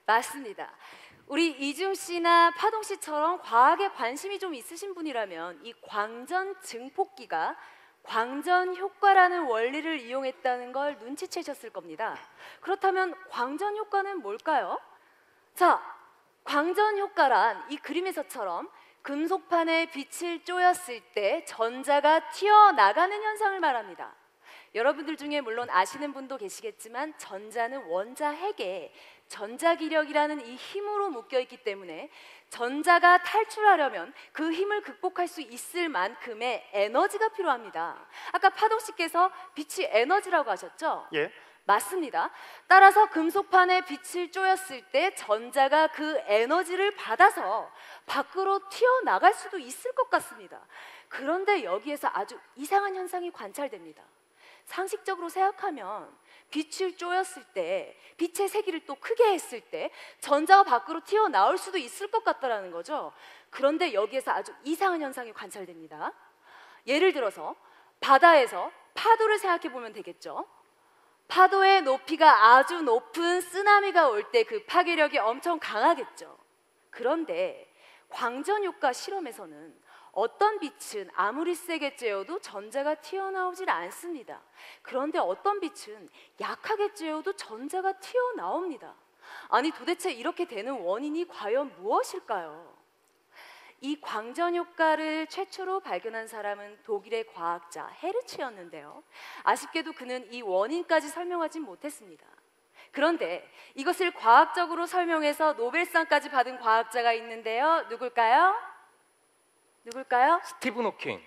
맞습니다. 우리 이중 씨나 파동 씨처럼 과학에 관심이 좀 있으신 분이라면 이 광전 증폭기가 광전 효과라는 원리를 이용했다는 걸 눈치채셨을 겁니다. 그렇다면 광전 효과는 뭘까요? 자, 광전 효과란 이 그림에서처럼 금속판에 빛을 쪼였을 때 전자가 튀어나가는 현상을 말합니다. 여러분들 중에 물론 아시는 분도 계시겠지만 전자는 원자 핵에 전자기력이라는 이 힘으로 묶여있기 때문에 전자가 탈출하려면 그 힘을 극복할 수 있을 만큼의 에너지가 필요합니다. 아까 파동 씨께서 빛이 에너지라고 하셨죠? 예. 맞습니다. 따라서 금속판에 빛을 쪼였을 때 전자가 그 에너지를 받아서 밖으로 튀어나갈 수도 있을 것 같습니다. 그런데 여기에서 아주 이상한 현상이 관찰됩니다. 상식적으로 생각하면 빛을 쪼였을 때, 빛의 세기를 또 크게 했을 때 전자가 밖으로 튀어나올 수도 있을 것 같다는 거죠. 그런데 여기에서 아주 이상한 현상이 관찰됩니다. 예를 들어서 바다에서 파도를 생각해 보면 되겠죠. 파도의 높이가 아주 높은 쓰나미가 올 때 그 파괴력이 엄청 강하겠죠. 그런데 광전효과 실험에서는 어떤 빛은 아무리 세게 쬐어도 전자가 튀어나오질 않습니다. 그런데 어떤 빛은 약하게 쬐어도 전자가 튀어나옵니다. 아니 도대체 이렇게 되는 원인이 과연 무엇일까요? 이 광전 효과를 최초로 발견한 사람은 독일의 과학자 헤르츠였는데요. 아쉽게도 그는 이 원인까지 설명하진 못했습니다. 그런데 이것을 과학적으로 설명해서 노벨상까지 받은 과학자가 있는데요. 누굴까요? 누굴까요? 스티븐 호킹.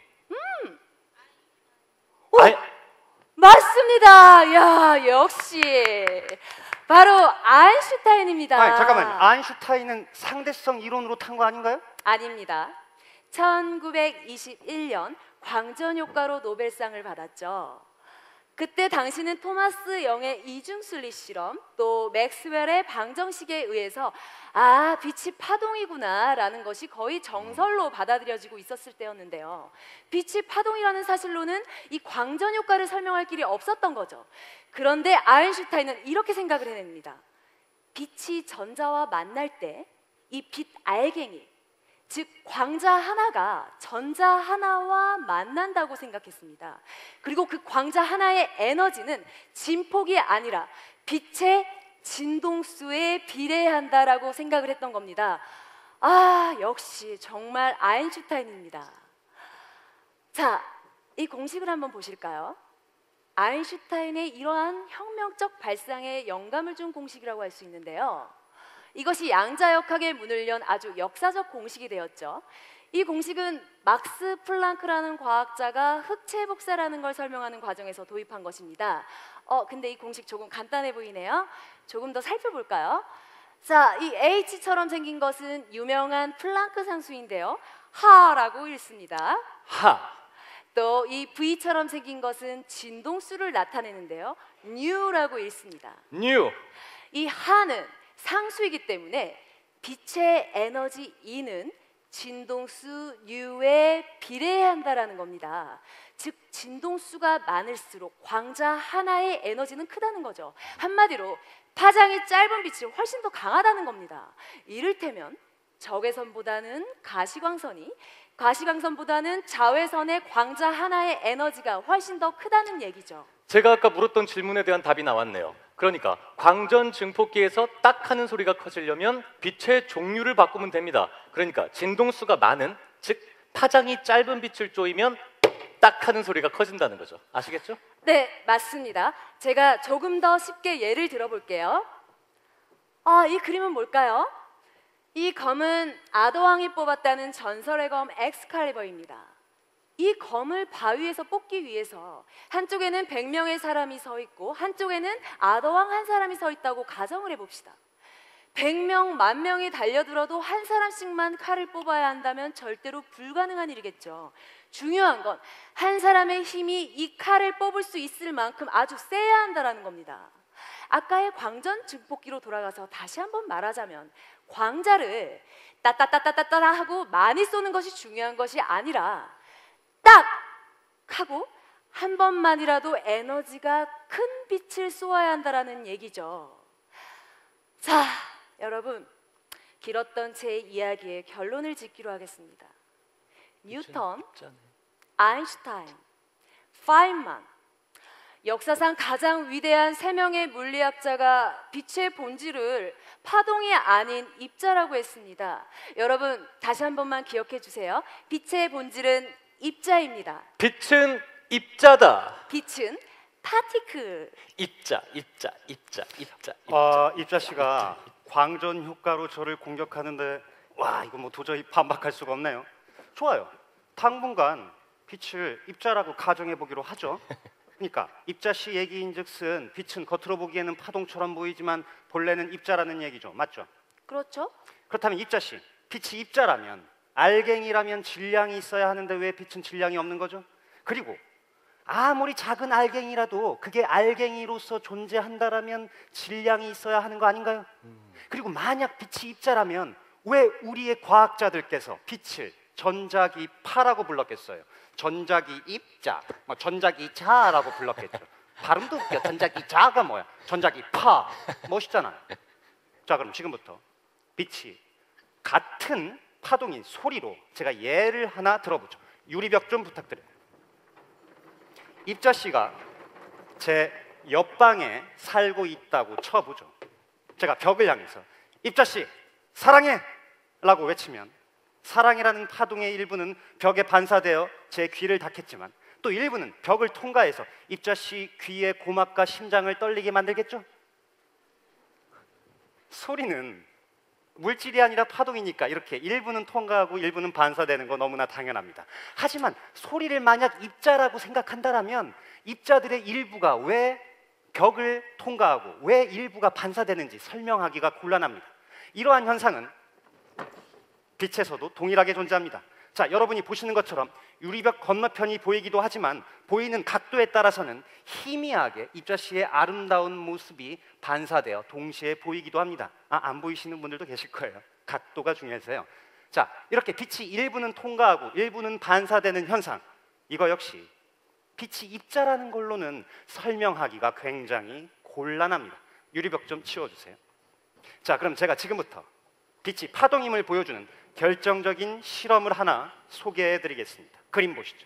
맞습니다. 야, 역시 바로 아인슈타인입니다. 아니, 잠깐만요. 아인슈타인은 상대성 이론으로 탄 거 아닌가요? 아닙니다. 1921년 광전 효과로 노벨상을 받았죠. 그때 당시는 토마스 영의 이중순리 실험, 또 맥스웰의 방정식에 의해서 아, 빛이 파동이구나 라는 것이 거의 정설로 받아들여지고 있었을 때였는데요. 빛이 파동이라는 사실로는 이 광전 효과를 설명할 길이 없었던 거죠. 그런데 아인슈타인은 이렇게 생각을 해냅니다. 빛이 전자와 만날 때 이 빛 알갱이, 즉 광자 하나가 전자 하나와 만난다고 생각했습니다. 그리고 그 광자 하나의 에너지는 진폭이 아니라 빛의 진동수에 비례한다라고 생각을 했던 겁니다. 아, 역시 정말 아인슈타인입니다. 자, 이 공식을 한번 보실까요? 아인슈타인의 이러한 혁명적 발상에 영감을 준 공식이라고 할 수 있는데요. 이것이 양자역학의 문을 연 아주 역사적 공식이 되었죠. 이 공식은 막스 플랑크라는 과학자가 흑체 복사라는 걸 설명하는 과정에서 도입한 것입니다. 근데 이 공식 조금 간단해 보이네요. 조금 더 살펴볼까요? 자, 이 H처럼 생긴 것은 유명한 플랑크 상수인데요. 하라고 읽습니다. 하. 또 이 V처럼 생긴 것은 진동수를 나타내는데요. 뉴라고 읽습니다. 뉴. 이 하는 상수이기 때문에 빛의 에너지 E는 진동수 U에 비례한다라는 겁니다. 즉 진동수가 많을수록 광자 하나의 에너지는 크다는 거죠. 한마디로 파장이 짧은 빛이 훨씬 더 강하다는 겁니다. 이를테면 적외선보다는 가시광선이, 가시광선보다는 자외선의 광자 하나의 에너지가 훨씬 더 크다는 얘기죠. 제가 아까 물었던 질문에 대한 답이 나왔네요. 그러니까 광전 증폭기에서 딱 하는 소리가 커지려면 빛의 종류를 바꾸면 됩니다. 그러니까 진동수가 많은, 즉 파장이 짧은 빛을 쪼이면 딱 하는 소리가 커진다는 거죠. 아시겠죠? 네, 맞습니다. 제가 조금 더 쉽게 예를 들어볼게요. 이 그림은 뭘까요? 이 검은 아더왕이 뽑았다는 전설의 검 엑스칼리버입니다. 이 검을 바위에서 뽑기 위해서 한쪽에는 100명의 사람이 서 있고 한쪽에는 아더왕 한 사람이 서 있다고 가정을 해봅시다. 100명, 10,000명이 달려들어도 한 사람씩만 칼을 뽑아야 한다면 절대로 불가능한 일이겠죠. 중요한 건 한 사람의 힘이 이 칼을 뽑을 수 있을 만큼 아주 세야 한다는 겁니다. 아까의 광전 증폭기로 돌아가서 다시 한번 말하자면 광자를 따따따따따따 하고 많이 쏘는 것이 중요한 것이 아니라 딱! 하고 한 번만이라도 에너지가 큰 빛을 쏘아야 한다는 얘기죠. 자, 여러분, 길었던 제 이야기의 결론을 짓기로 하겠습니다. 뉴턴, 아인슈타인, 파인만, 역사상 가장 위대한 세 명의 물리학자가 빛의 본질을 파동이 아닌 입자라고 했습니다. 여러분, 다시 한 번만 기억해 주세요. 빛의 본질은 입자입니다. 빛은 입자다. 빛은 파티클. 입자. 입자 씨가 광전 효과로 저를 공격하는데 와, 이거 뭐 도저히 반박할 수가 없네요. 좋아요. 당분간 빛을 입자라고 가정해 보기로 하죠. 그러니까 입자 씨 얘기인즉슨 빛은 겉으로 보기에는 파동처럼 보이지만 본래는 입자라는 얘기죠. 맞죠? 그렇죠? 그렇다면 입자 씨, 빛이 입자라면 알갱이라면 질량이 있어야 하는데 왜 빛은 질량이 없는 거죠? 그리고 아무리 작은 알갱이라도 그게 알갱이로서 존재한다라면 질량이 있어야 하는 거 아닌가요? 그리고 만약 빛이 입자라면 왜 우리의 과학자들께서 빛을 전자기파라고 불렀겠어요? 전자기 입자, 전자기 자라고 불렀겠죠. 발음도 웃겨. 전자기 자가 뭐야? 전자기 파. 멋있잖아요. 자, 그럼 지금부터 빛이 같은 파동인 소리로 제가 예를 하나 들어보죠. 유리벽 좀 부탁드려요. 입자 씨가 제 옆방에 살고 있다고 쳐보죠. 제가 벽을 향해서 입자 씨 사랑해 라고 외치면 사랑이라는 파동의 일부는 벽에 반사되어 제 귀를 닫겠지만 또 일부는 벽을 통과해서 입자 씨 귀의 고막과 심장을 떨리게 만들겠죠. 소리는 물질이 아니라 파동이니까 이렇게 일부는 통과하고 일부는 반사되는 거 너무나 당연합니다. 하지만 소리를 만약 입자라고 생각한다면 입자들의 일부가 왜 벽을 통과하고 왜 일부가 반사되는지 설명하기가 곤란합니다. 이러한 현상은 빛에서도 동일하게 존재합니다. 자, 여러분이 보시는 것처럼 유리벽 건너편이 보이기도 하지만 보이는 각도에 따라서는 희미하게 입자 씨의 아름다운 모습이 반사되어 동시에 보이기도 합니다. 안 보이시는 분들도 계실 거예요. 각도가 중요해서요. 자, 이렇게 빛이 일부는 통과하고 일부는 반사되는 현상, 이거 역시 빛이 입자라는 걸로는 설명하기가 굉장히 곤란합니다. 유리벽 좀 치워주세요. 자, 그럼 제가 지금부터 빛이 파동임을 보여주는 결정적인 실험을 하나 소개해 드리겠습니다. 그림 보시죠.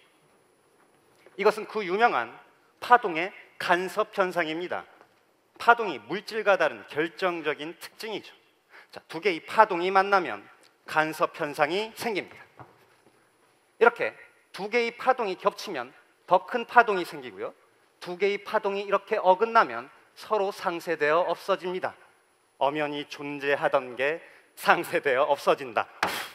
이것은 그 유명한 파동의 간섭 현상입니다. 파동이 물질과 다른 결정적인 특징이죠. 자, 두 개의 파동이 만나면 간섭 현상이 생깁니다. 이렇게 두 개의 파동이 겹치면 더 큰 파동이 생기고요. 두 개의 파동이 이렇게 어긋나면 서로 상쇄되어 없어집니다. 엄연히 존재하던 게 상쇄되어 없어진다.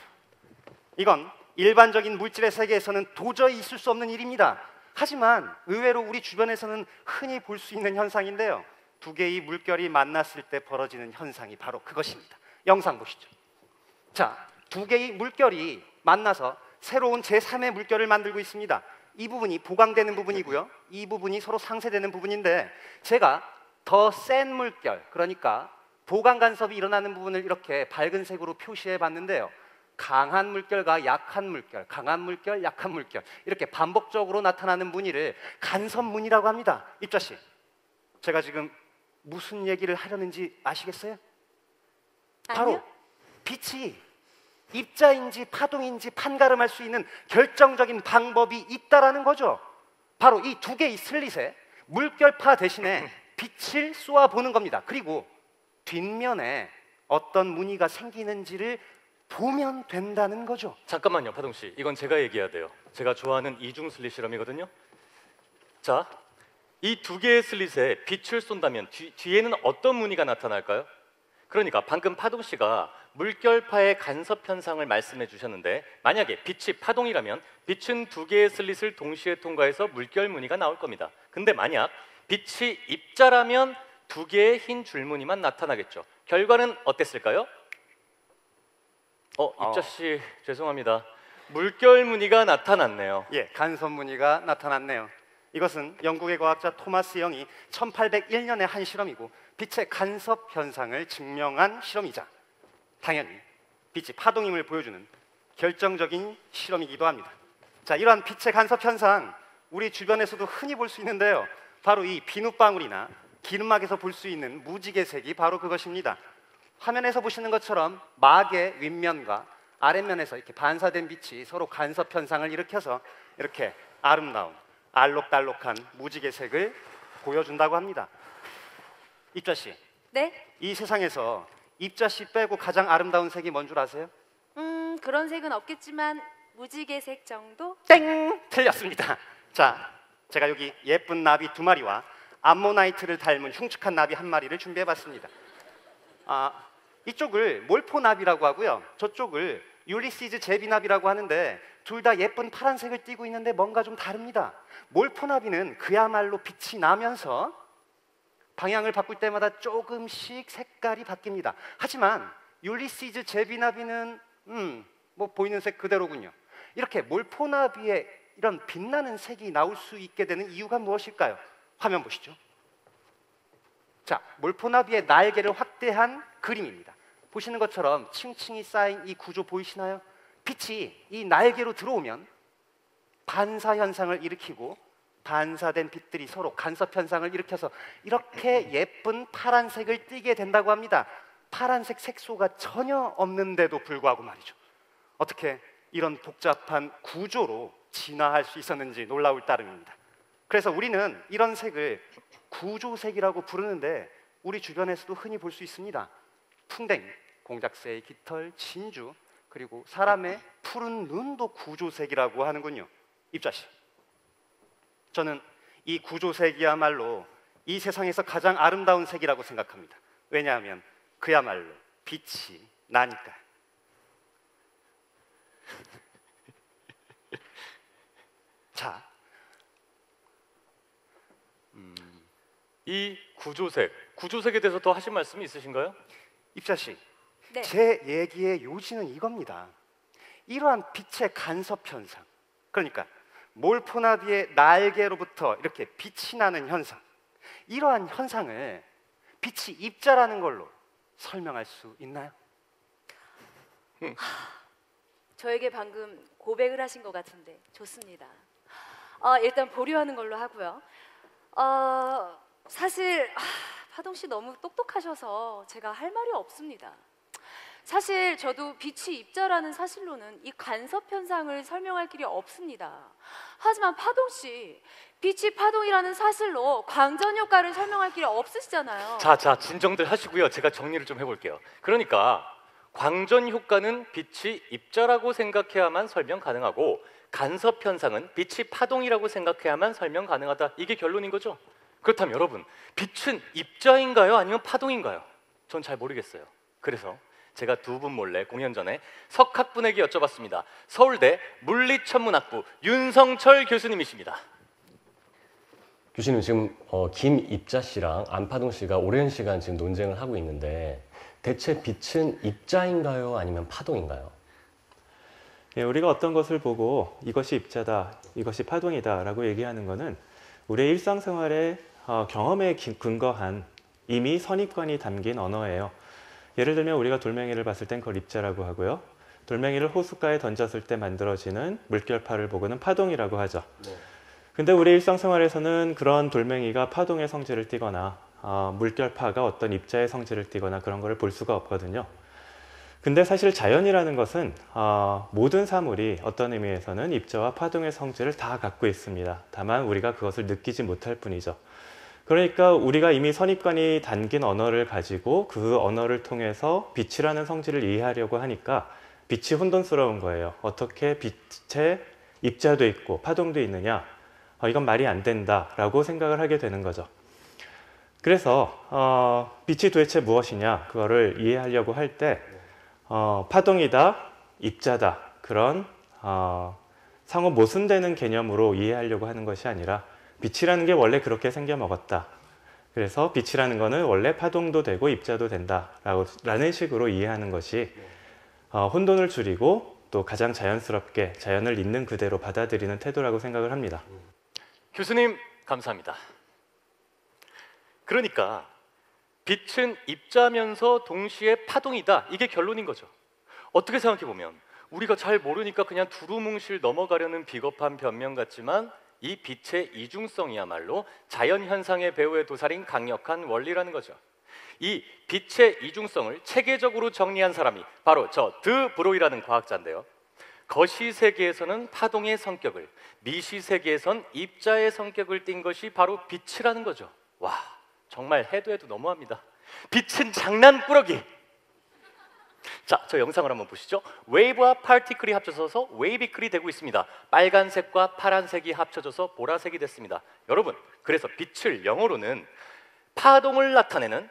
이건 일반적인 물질의 세계에서는 도저히 있을 수 없는 일입니다. 하지만 의외로 우리 주변에서는 흔히 볼 수 있는 현상인데요. 두 개의 물결이 만났을 때 벌어지는 현상이 바로 그것입니다. 영상 보시죠. 자, 두 개의 물결이 만나서 새로운 제3의 물결을 만들고 있습니다. 이 부분이 보강되는 부분이고요. 이 부분이 서로 상쇄되는 부분인데 제가 더 센 물결, 그러니까 보강 간섭이 일어나는 부분을 이렇게 밝은 색으로 표시해 봤는데요. 강한 물결과 약한 물결, 강한 물결, 약한 물결 이렇게 반복적으로 나타나는 무늬를 간섭 무늬라고 합니다. 입자 씨, 제가 지금 무슨 얘기를 하려는지 아시겠어요? 바로 아니요? 빛이 입자인지 파동인지 판가름할 수 있는 결정적인 방법이 있다라는 거죠. 바로 이 두 개의 슬릿에 물결파 대신에 빛을 쏘아 보는 겁니다. 그리고 뒷면에 어떤 무늬가 생기는지를 보면 된다는 거죠. 잠깐만요, 파동 씨. 이건 제가 얘기해야 돼요. 제가 좋아하는 이중 슬릿 실험이거든요. 자, 이 두 개의 슬릿에 빛을 쏜다면 뒤에는 어떤 무늬가 나타날까요? 그러니까 방금 파동 씨가 물결파의 간섭 현상을 말씀해 주셨는데 만약에 빛이 파동이라면 빛은 두 개의 슬릿을 동시에 통과해서 물결 무늬가 나올 겁니다. 근데 만약 빛이 입자라면 두 개의 흰 줄무늬만 나타나겠죠. 결과는 어땠을까요? 입자 씨 죄송합니다. 물결 무늬가 나타났네요. 예, 간섭 무늬가 나타났네요. 이것은 영국의 과학자 토마스 영이 1801년에 한 실험이고 빛의 간섭 현상을 증명한 실험이자 당연히 빛이 파동임을 보여주는 결정적인 실험이기도 합니다. 자, 이러한 빛의 간섭 현상 우리 주변에서도 흔히 볼 수 있는데요. 바로 이 비눗방울이나 기름막에서 볼 수 있는 무지개색이 바로 그것입니다. 화면에서 보시는 것처럼 막의 윗면과 아랫면에서 이렇게 반사된 빛이 서로 간섭 현상을 일으켜서 이렇게 아름다운 알록달록한 무지개색을 보여준다고 합니다. 입자씨, 네? 이 세상에서 입자씨 빼고 가장 아름다운 색이 뭔 줄 아세요? 그런 색은 없겠지만 무지개색 정도? 땡! 틀렸습니다. 자, 제가 여기 예쁜 나비 2마리와 암모나이트를 닮은 흉측한 나비 1마리를 준비해봤습니다. 이쪽을 몰포나비라고 하고요, 저쪽을 율리시즈 제비나비라고 하는데 둘 다 예쁜 파란색을 띠고 있는데 뭔가 좀 다릅니다. 몰포나비는 그야말로 빛이 나면서 방향을 바꿀 때마다 조금씩 색깔이 바뀝니다. 하지만 율리시즈 제비나비는 뭐 보이는 색 그대로군요. 이렇게 몰포나비의 이런 빛나는 색이 나올 수 있게 되는 이유가 무엇일까요? 화면 보시죠. 자, 몰포나비의 날개를 확대한 그림입니다. 보시는 것처럼 층층이 쌓인 이 구조 보이시나요? 빛이 이 날개로 들어오면 반사 현상을 일으키고 반사된 빛들이 서로 간섭 현상을 일으켜서 이렇게 예쁜 파란색을 띠게 된다고 합니다. 파란색 색소가 전혀 없는데도 불구하고 말이죠. 어떻게 이런 복잡한 구조로 진화할 수 있었는지 놀라울 따름입니다. 그래서 우리는 이런 색을 구조색이라고 부르는데 우리 주변에서도 흔히 볼 수 있습니다. 풍뎅이, 공작새의 깃털, 진주, 그리고 사람의 푸른 눈도 구조색이라고 하는군요. 입자씨, 저는 이 구조색이야말로 이 세상에서 가장 아름다운 색이라고 생각합니다. 왜냐하면 그야말로 빛이 나니까요. 자, 이 구조색에 대해서 더 하실 말씀이 있으신가요? 입자씨, 네. 제 얘기의 요지는 이겁니다. 이러한 빛의 간섭 현상, 그러니까 몰포나비의 날개로부터 이렇게 빛이 나는 현상, 이러한 현상을 빛이 입자라는 걸로 설명할 수 있나요? 저에게 방금 고백을 하신 것 같은데 좋습니다. 일단 보류하는 걸로 하고요. 사실 파동 씨 너무 똑똑하셔서 제가 할 말이 없습니다. 사실 저도 빛이 입자라는 사실로는 이 간섭 현상을 설명할 길이 없습니다. 하지만 파동 씨, 빛이 파동이라는 사실로 광전 효과를 설명할 길이 없으시잖아요. 자, 진정들 하시고요. 제가 정리를 좀 해볼게요. 그러니까 광전 효과는 빛이 입자라고 생각해야만 설명 가능하고 간섭 현상은 빛이 파동이라고 생각해야만 설명 가능하다. 이게 결론인 거죠? 그렇다면 여러분, 빛은 입자인가요? 아니면 파동인가요? 전 잘 모르겠어요. 그래서 제가 두 분 몰래 공연 전에 석학분에게 여쭤봤습니다. 서울대 물리천문학부 윤성철 교수님이십니다. 교수님, 지금 김입자 씨랑 안파동 씨가 오랜 시간 지금 논쟁을 하고 있는데 대체 빛은 입자인가요? 아니면 파동인가요? 예, 우리가 어떤 것을 보고 이것이 입자다, 이것이 파동이다 라고 얘기하는 것은 우리의 일상생활의 경험에 근거한 이미 선입관이 담긴 언어예요. 예를 들면 우리가 돌멩이를 봤을 땐 그걸 입자라고 하고요. 돌멩이를 호숫가에 던졌을 때 만들어지는 물결파를 보고는 파동이라고 하죠. 근데 우리 일상생활에서는 그런 돌멩이가 파동의 성질을 띠거나 물결파가 어떤 입자의 성질을 띠거나 그런 걸 볼 수가 없거든요. 근데 사실 자연이라는 것은 모든 사물이 어떤 의미에서는 입자와 파동의 성질을 다 갖고 있습니다. 다만 우리가 그것을 느끼지 못할 뿐이죠. 그러니까 우리가 이미 선입관이 담긴 언어를 가지고 그 언어를 통해서 빛이라는 성질을 이해하려고 하니까 빛이 혼돈스러운 거예요. 어떻게 빛에 입자도 있고 파동도 있느냐? 이건 말이 안 된다라고 생각을 하게 되는 거죠. 그래서 빛이 도대체 무엇이냐? 그거를 이해하려고 할 때 파동이다, 입자다 그런 상호 모순되는 개념으로 이해하려고 하는 것이 아니라 빛이라는 게 원래 그렇게 생겨 먹었다. 그래서 빛이라는 거는 원래 파동도 되고 입자도 된다라는 식으로 이해하는 것이 혼돈을 줄이고 또 가장 자연스럽게 자연을 있는 그대로 받아들이는 태도라고 생각을 합니다. 교수님 감사합니다. 그러니까 빛은 입자면서 동시에 파동이다. 이게 결론인 거죠. 어떻게 생각해 보면 우리가 잘 모르니까 그냥 두루뭉실 넘어가려는 비겁한 변명 같지만 이 빛의 이중성이야말로 자연현상의 배후에 도사린 강력한 원리라는 거죠. 이 빛의 이중성을 체계적으로 정리한 사람이 바로 저 드 브로이라는 과학자인데요. 거시 세계에서는 파동의 성격을, 미시 세계에선 입자의 성격을 띈 것이 바로 빛이라는 거죠. 와, 정말 해도 너무합니다. 빛은 장난꾸러기. 자, 저 영상을 한번 보시죠. 웨이브와 파티클이 합쳐져서 웨이비클이 되고 있습니다. 빨간색과 파란색이 합쳐져서 보라색이 됐습니다. 여러분, 그래서 빛을 영어로는 파동을 나타내는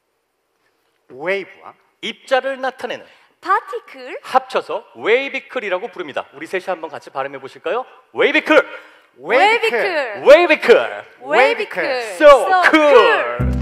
웨이브와 입자를 나타내는 파티클, 합쳐서 웨이비클이라고 부릅니다. 우리 셋이 한번 같이 발음해 보실까요? 웨이비클! 웨이비클, 웨이비클! 웨이비클. So cool!